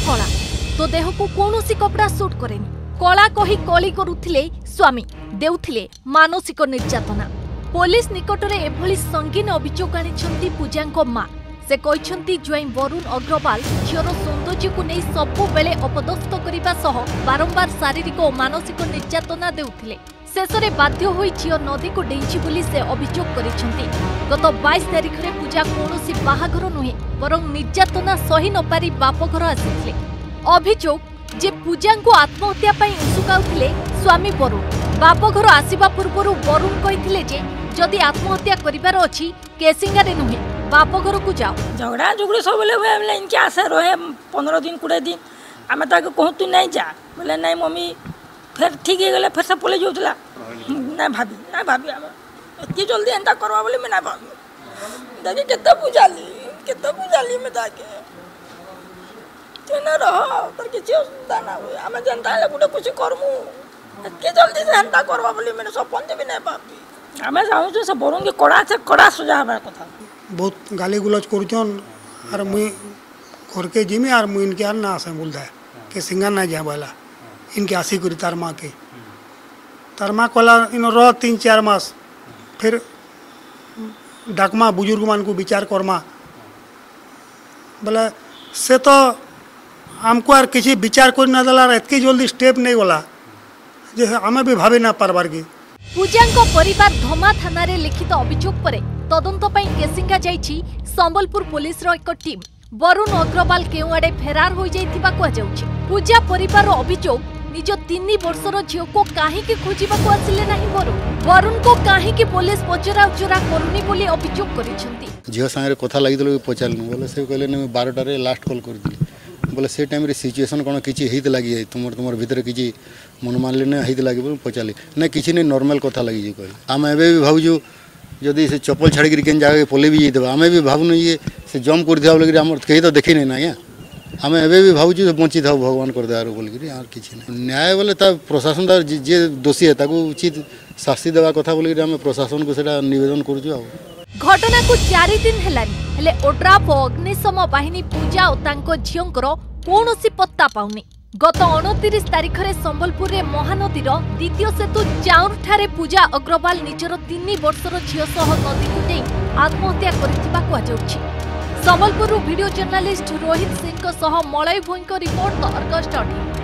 कला तो देह को कौन कपड़ा सूट करेनि कला कही कली करुथिले स्वामी देउथिले मानसिक निर्यातना। पुलिस निकटरे एभली संगीन अभियोग आनिछंती पूजांको मां। से कहते ज्वाई वरुण अग्रवाल झीर सौंदर्य को नहीं सबु बेले अपदस्थ करने सह बारंबार शारीरिक और मानसिक निर्यातना देउथिले। शेषे बाध्य होई झील नदी को डेईची बोली से अभियोग करिसेंती। गत 22 तारिख में पूजा कौनसी बाहाघर नुहे बरं निर्यातना सही न पारी बापघर आसिथिले। अभियोग जे पूजा को आत्महत्या पई उसुकाउथिले स्वामी वरुण। बापघर आसिबा पूर्वरु वरुण कहिथिले जे जदि आत्महत्या करिबार अछि केसिंगारे नुहे बापघर को जाओ। झगड़ा झुगड़ी सब बोले इनके आशा रहे 15 दिन 20 दिन आम ताके कहूँ तू नहीं जा बोले नहीं मम्मी फिर ठीक है गले फिर से पलि जाऊला ना भाभी इतनी जल्दी एंता करवा बोले मैं ना भाभी दादी कितना पूजाली मैं ताके तेना रह पर किसी असुविधा ना हुए आम जनता है गोटे कुछ करमु इतनी जल्दी से एंता करवा बोले मैंने सपन भी नहीं भाभी आम चाहूँ से वरुण के कड़ा से कड़ा सजा हमारा कथा बहुत गाली गुलज कर और मुई घर के जिमी और मुई इनके आर ना आसे बोलता है कि सिंगार ना जा बोला इनके आसी करी तार माँ के तार माँ कहला इन रह 3-4 मास फिर डाकमा बुजुर्ग मान को विचार करमा बोले से तो हमको आर किसी विचार कर ना दला इतनी जल्दी स्टेप नहीं गला जो आम भी भाभी ना पारबार की। पूजांको परिवार धमा थाना रे लिखित अभियोग परे तदंत पई केसिंगा जाइछि संबलपुर पुलिस रो एक टीम। वरुण अग्रवाल केउ आडे फेरार हो जाइथिबा को जाउछि। पूजा परिवार रो अभियोग निज 3 वर्षर झियो को काहे के खोजिबा को आसिले नाही वरुण को काहे के पुलिस पचरा उचरा करनी बोली अभियोग करिसेंती। झियो संगे कथा लागि दलो पचालनु बोले से कहले ने 12 रे लास्ट कॉल कर दिली बोले से टाइम रे सिचुएशन कोन किछि हित लागि तुमर भीतर किछि मन मानले ने हित लागि बोल पचाली ना किछि ने नॉर्मल कथा लागि जे कहले हम एबे भी भाबुजु जदि से चप्पल छाड़ी केन जगह पले भी जाइए आम भी भावुन ये से जम कर दिया बोल आम कहीं तो देखी ना आज्ञा आम एवं भी भावुँ बंची था भगवान कर दे बोलिक किसी ना न्याय बोले प्रशासन जे दोषी है उचित शास्ति देवा कथा बोलिक आम प्रशासन को निवेदन करूँ। घटना को 4 दिन हेलानी ओड्राफ और अग्निशम बाहिनी पूजा और झींकर कौन पत्ता पाउनी। गत 29 तारिख में संबलपुर में महानदीर द्वितीय सेतु चाउर ठारे पूजा अग्रवाल निजर 3 वर्षर झील सह नदी को नहीं आत्महत्या करिथिबा कुहाଯାଉଛି। संबलपुर वीडियो जर्नलिस्ट रोहित सिंह सह मलय भोई रिपोर्ट अर्गस।